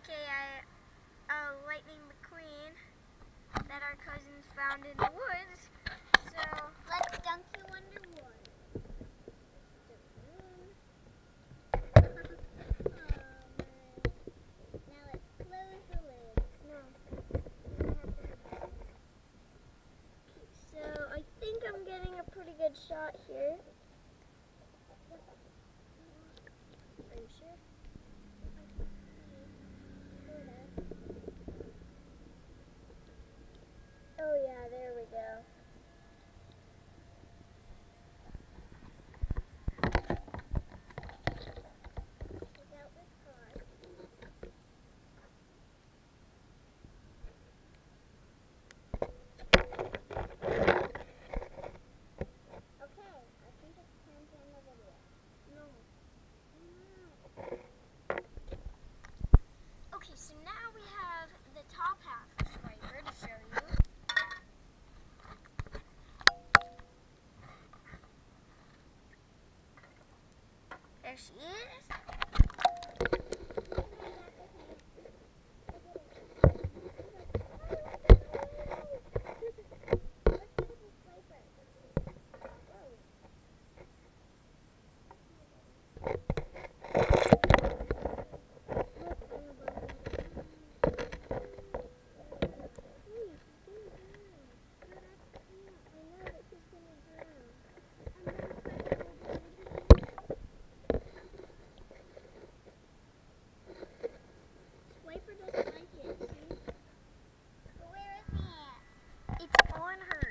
aka Lightning McQueen, that our cousins found in the woods. So let's dunk you underwater. Now let's close the lid. no. So I think I'm getting a pretty good shot here. Are you sure? Oh yeah, there we go. Without this card. Okay, I think it's time to end the video. No. Okay, so now we have the top half of Swiper to show you. There she is. Swiper doesn't like it, see? But where is he at? It's on her.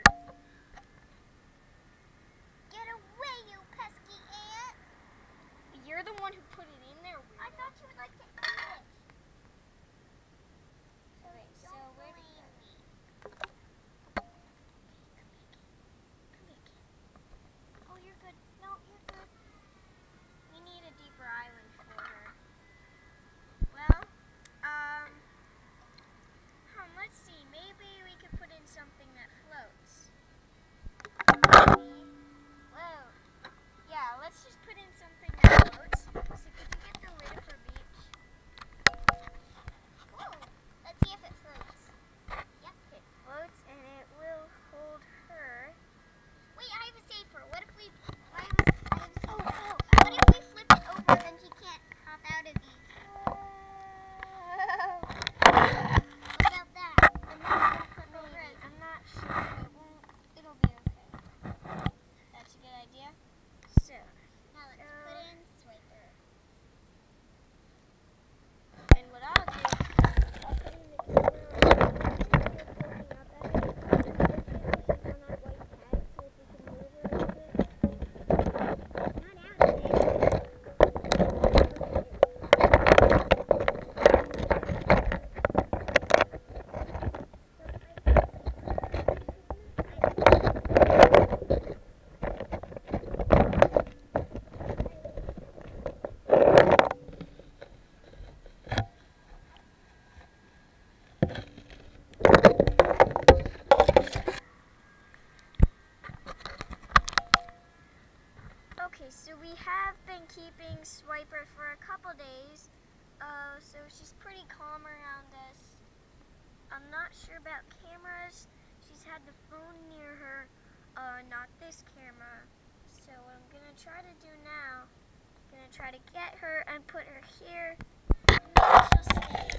Get away, you pesky ant! You're the one who put it in there. I thought you would like to eat it. Wait, so Don't where did blame me. Oh, you're good. No, you're good. We need a deeper island for her. Well, let's see. Maybe we could put in something that floats. Whoa. Yeah, let's just put in something that floats. So could you get the lid of her beach? Whoa. Let's see if it floats. Yep, it floats and it will hold her. Wait, I have a safer. What if we... What if we flip it over, then she can't hop out of these? What about that? And then we'll put the Maybe. rest. I'm not sure. It won't. It'll be okay. That's a good idea. So, Now let's put in Swiper. and what I'll do, I'll put in the camera looking up at it. She's on that white tag, so if we can move her a little bit. Not out of it. Okay, so we have been keeping Swiper for a couple days, so she's pretty calm around us. I'm not sure about cameras. She's had the phone near her, not this camera. So what I'm gonna try to do now, I'm gonna try to get her and put her here, and then she'll stay.